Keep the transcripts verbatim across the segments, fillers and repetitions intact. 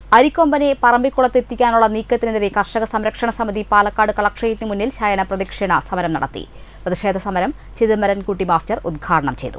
അരിക്കൊമ്പനെ പറമ്പിക്കുളത്തെത്തിക്കാനുള്ള നീക്കത്തിനെതിരെ കർഷക സംരക്ഷണ സമിതി പാലക്കാട് കളക്ടറേറ്റിന് മുന്നിൽ ശയന പ്രദക്ഷിണ സമരം നടത്തി. പ്രതിഷേധ സമരം ചിദംബരൻകുട്ടി മാസ്റ്റർ ഉദ്ഘാടനം ചെയ്തു.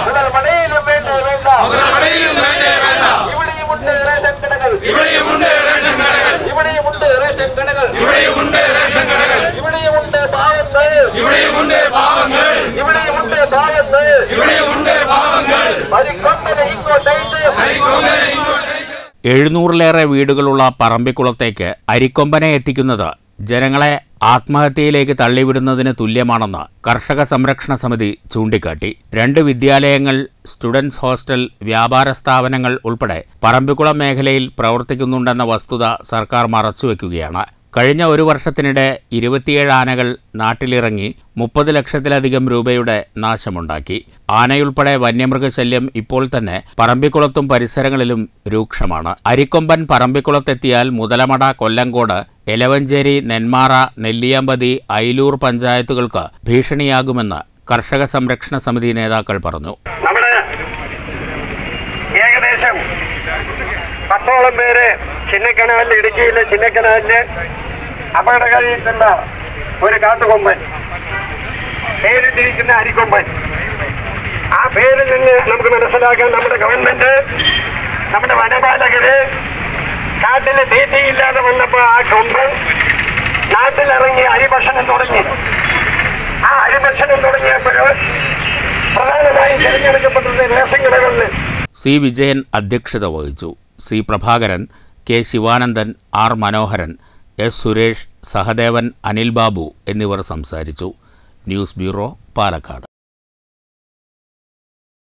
എഴുന്നൂറിലേറെ വീടുകളുള്ള പറമ്പിക്കുളത്തേക്ക് അരിക്കൊമ്പനെ എത്തിക്കുന്നത് ജനങ്ങളെ ആത്മഹത്യയിലേക്ക് തള്ളിവിടുന്നതിന് തുല്യമാണെന്ന് കർഷക സംരക്ഷണ സമിതി ചൂണ്ടിക്കാട്ടി. രണ്ട് വിദ്യാലയങ്ങൾ, സ്റ്റുഡൻസ് ഹോസ്റ്റൽ, വ്യാപാര സ്ഥാപനങ്ങൾ ഉൾപ്പെടെ പറമ്പിക്കുളം മേഖലയിൽ പ്രവർത്തിക്കുന്നുണ്ടെന്ന വസ്തുത സർക്കാർ മറച്ചുവെക്കുകയാണ്. കഴിഞ്ഞ ഒരു വർഷത്തിനിടെ ഇരുപത്തിയേഴ് ആനകൾ നാട്ടിലിറങ്ങി മുപ്പത് ലക്ഷത്തിലധികം രൂപയുടെ നാശമുണ്ടാക്കി. ആനയുൾപ്പെടെ വന്യമൃഗശല്യം ഇപ്പോൾ തന്നെ പറമ്പിക്കുളത്തും പരിസരങ്ങളിലും രൂക്ഷമാണ്. അരിക്കൊമ്പൻ പറമ്പിക്കുളത്തെത്തിയാൽ മുതലമട, കൊല്ലങ്കോട്, എലവഞ്ചേരി, നെന്മാറ, നെല്ലിയാമ്പതി, അയിലൂർ പഞ്ചായത്തുകൾക്ക് ഭീഷണിയാകുമെന്ന് കർഷക സംരക്ഷണ സമിതി നേതാക്കൾ പറഞ്ഞു. ഏകദേശം പത്തോളം പേര് ചിന്നക്കനാലിൽ, ഇടുക്കിയിലെ ചിന്നക്കനാലില് അപകടകാരിയിട്ടുള്ള ഒരു കാട്ടുകൊമ്പൻ, പേരിട്ടിരിക്കുന്ന അരിക്കൊമ്പൻ. ആ പേരിൽ നിന്ന് നമുക്ക് മനസ്സിലാക്കാൻ നമ്മുടെ ഗവൺമെന്റ്, നമ്മുടെ വനപാലകര് കാട്ടില് തീറ്റയില്ലാതെ വന്നപ്പോൾ ആ കൊമ്പൻ നാട്ടിലിറങ്ങി അരിഭക്ഷണം തുടങ്ങി. ആ അരിഭക്ഷണം തുടങ്ങിയപ്പോൾ പ്രധാനമായും തിരഞ്ഞെടുക്കപ്പെട്ടത് റേഷൻ കടകളിൽ. സി വിജയൻ അധ്യക്ഷത വഹിച്ചു. C Prabhakaran, K Sivanandan, R Manoharan, S Suresh, Sahadevan, Anil Babu എന്നിവർ സംസാരിച്ചു. News bureau, Palakkad.